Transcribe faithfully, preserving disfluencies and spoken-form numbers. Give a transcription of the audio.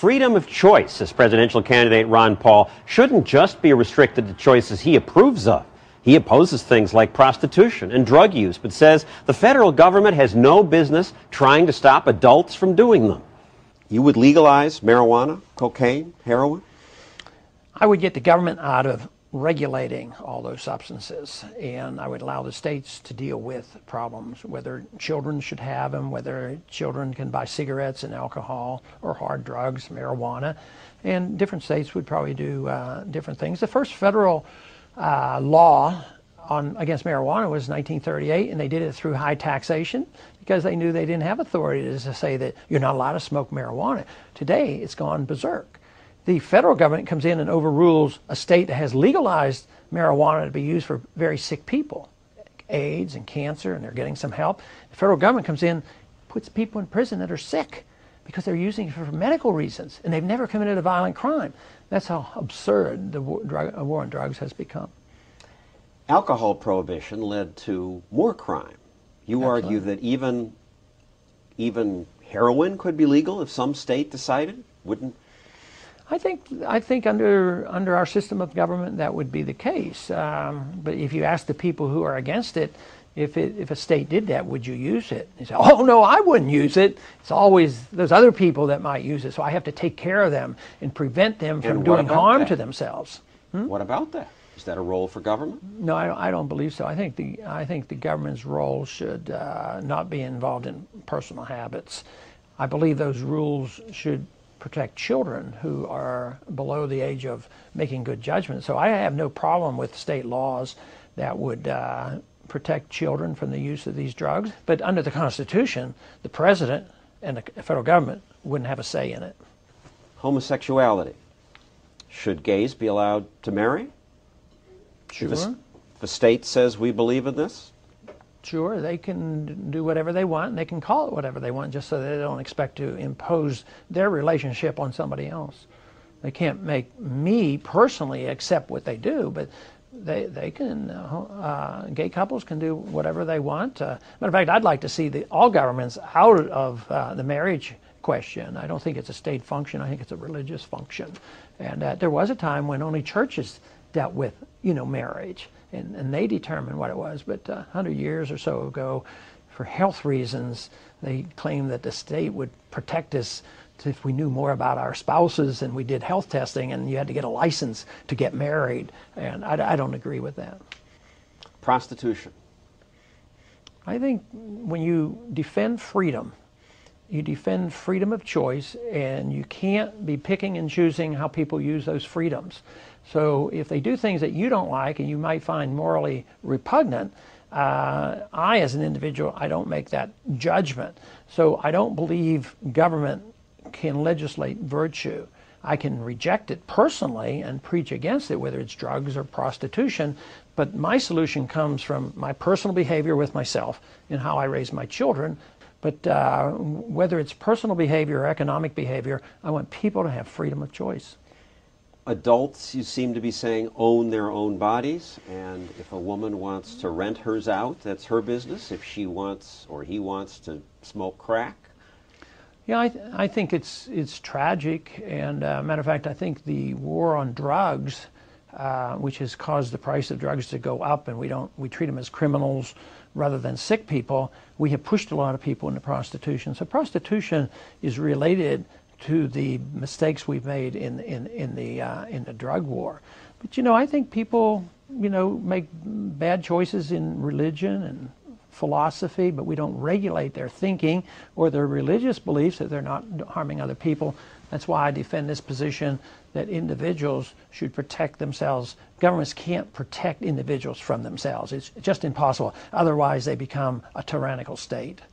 Freedom of choice, says presidential candidate Ron Paul, shouldn't just be restricted to choices he approves of. He opposes things like prostitution and drug use, but says the federal government has no business trying to stop adults from doing them. You would legalize marijuana, cocaine, heroin? I would get the government out of regulating all those substances, and I would allow the states to deal with problems, whether children should have them, whether children can buy cigarettes and alcohol or hard drugs, marijuana, and different states would probably do uh, different things. The first federal uh, law on against marijuana was nineteen thirty-eight, and they did it through high taxation because they knew they didn't have authority to say that you're not allowed to smoke marijuana. Today, it's gone berserk. The federal government comes in and overrules a state that has legalized marijuana to be used for very sick people, AIDS and cancer, and they're getting some help. The federal government comes in, puts people in prison that are sick because they're using it for medical reasons, and they've never committed a violent crime. That's how absurd the war, drug, war on drugs has become. Alcohol prohibition led to more crime. You Absolutely. argue that even, even heroin could be legal if some state decided? Wouldn't? I think I think under under our system of government that would be the case. Um, but if you ask the people who are against it, if it, if a state did that, would you use it? They say, "Oh no, I wouldn't use it." It's always those other people that might use it, so I have to take care of them and prevent them from And doing what about harm that? to themselves. Hmm? What about that? Is that a role for government? No, I don't, I don't believe so. I think the I think the government's role should uh, not be involved in personal habits. I believe those rules should protect children who are below the age of making good judgments. So I have no problem with state laws that would uh, protect children from the use of these drugs. But under the Constitution, the president and the federal government wouldn't have a say in it. Homosexuality. Should gays be allowed to marry? Sure. If the, the state says we believe in this? Sure, they can do whatever they want, and they can call it whatever they want, just so they don't expect to impose their relationship on somebody else. They can't make me personally accept what they do, but they they can. Uh, uh, gay couples can do whatever they want. Uh, matter of fact, I'd like to see the all governments out of uh, the marriage question. I don't think it's a state function. I think it's a religious function. And uh, there was a time when only churches dealt with, you know, marriage. And, and they determined what it was. But uh, one hundred years or so ago, for health reasons, they claimed that the state would protect us if we knew more about our spouses and we did health testing and you had to get a license to get married. And I, I don't agree with that. Prostitution. I think when you defend freedom, you defend freedom of choice, and you can't be picking and choosing how people use those freedoms. So if they do things that you don't like and you might find morally repugnant, uh, I as an individual, I don't make that judgment. So I don't believe government can legislate virtue. I can reject it personally and preach against it, whether it's drugs or prostitution, but my solution comes from my personal behavior with myself and how I raise my children. But uh, whether it's personal behavior or economic behavior, I want people to have freedom of choice. Adults, you seem to be saying, own their own bodies, and if a woman wants to rent hers out, that's her business. If she wants or he wants to smoke crack. Yeah, I, th I think it's it's tragic, and uh, matter of fact, I think the war on drugs, uh, which has caused the price of drugs to go up, and we don't we treat them as criminals rather than sick people. We have pushed a lot of people into prostitution. So prostitution is related to the mistakes we've made in in in the uh, in the drug war. But you know, I think people you know make bad choices in religion and philosophy, but we don't regulate their thinking or their religious beliefs that they're not harming other people. That's why I defend this position that individuals should protect themselves. Governments can't protect individuals from themselves. It's just impossible. Otherwise, they become a tyrannical state.